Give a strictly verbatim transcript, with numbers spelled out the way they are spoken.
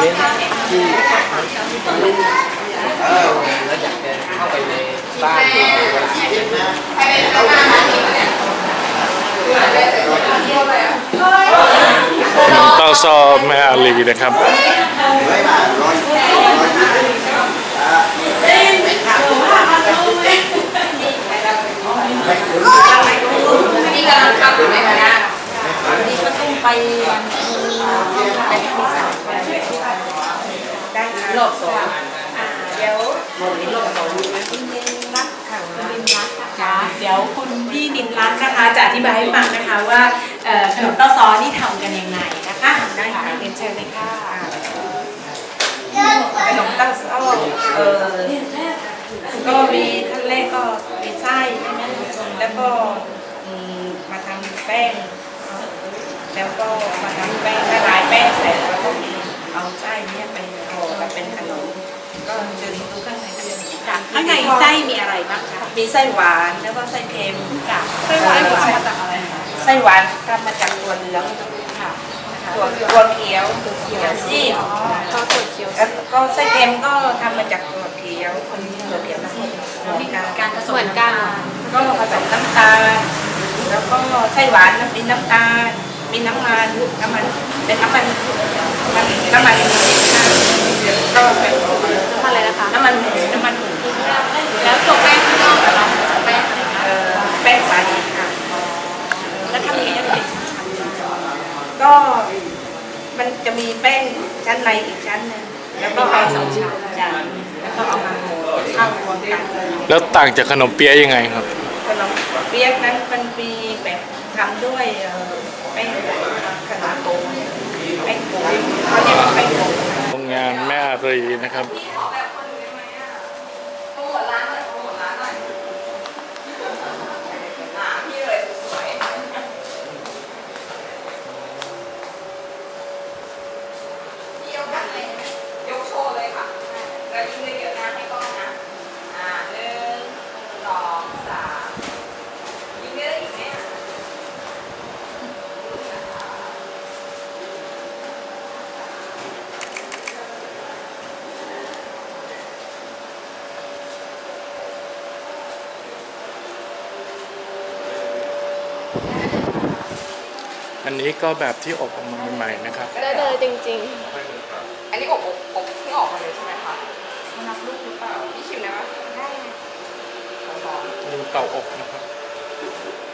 เน้นที่เออแล้วอยากจะเข้าไปในบ้านเต้าซอแม่อาลีนะครับนี่กำลังทำอยู่ไหมคะเนี่ยนี่ก็ต้องไปวันไปที่สามได้ค่ะรอบสองเดี๋ยวรอบสองคุณนินรัตน์ค่ะคุณนินรัตน์นะคะเดี๋ยวคุณพี่นินรัตน์นะคะจะอธิบายให้ฟังนะคะว่าขนมเต้าซ้อนี่ทำกันยังไงนะคะได้ค่ะเรียนเชิญเลยค่ะขนมเต้าซ้อเออก็มีขั้นแรกก็มีไส้ใช่ไหมแล้วก็มาทำแป้งแล้วก็มาทำแป้งละลายแป้งเสร็จแล้วก็เอาไส้นี้ไปห่อมาเป็นขนมก็จะดูข้างในก็จะมีข้างในไส้มีอะไรบ้างคะมีไส้หวานแล้วก็ไส้เค็มค่ะไส้หวานมาจากอะไรคะไส้หวานทำมาจากตัวเหลืองค่ะตัวตัวเขียวตัวเขียวซีดก็ตัวเขียวแล้วก็ไส้เค็มก็ทำมาจากตัวเขียวคนตัวเขียวนะมีการผสมเหมือนกันก็ผสมน้ำตาลแล้วก็ไส้หวานมีน้ำตาลมีน้ำมันน้ำมันเป็นน้ำมันน้ำมันก็เป็นอะไรนะคะน้ำมันน้ำมันแล้วตัวแป้งที่เราแป้งแป้งสาลีค่ะแล้วทำยังไงให้เป็นชั้นๆก็มันจะมีแป้งชั้นในอีกชั้นนึงแล้วก็เอาสองชั้นจานแล้วก็เอามาเข้ารวมกันแล้วต่างจากขนมเปี๊ยะยังไงครับขนมเปี๊ยะนั้นมันมีแบบทำด้วยแป้งขนาดโตแป้งโตเขาเรียกว่าแป้งโตโรงงานแม่อารีนะครับอันนี้ก็แบบที่อบออกมาใหม่ๆนะครับได้เลยจริงๆอันนี้อบอบอบเพิ่งออกมาเลยใช่ไหมคะมันนับลูกหรือเปล่าพี่ชิมได้ไหมได้ดูเตาอบนะครับ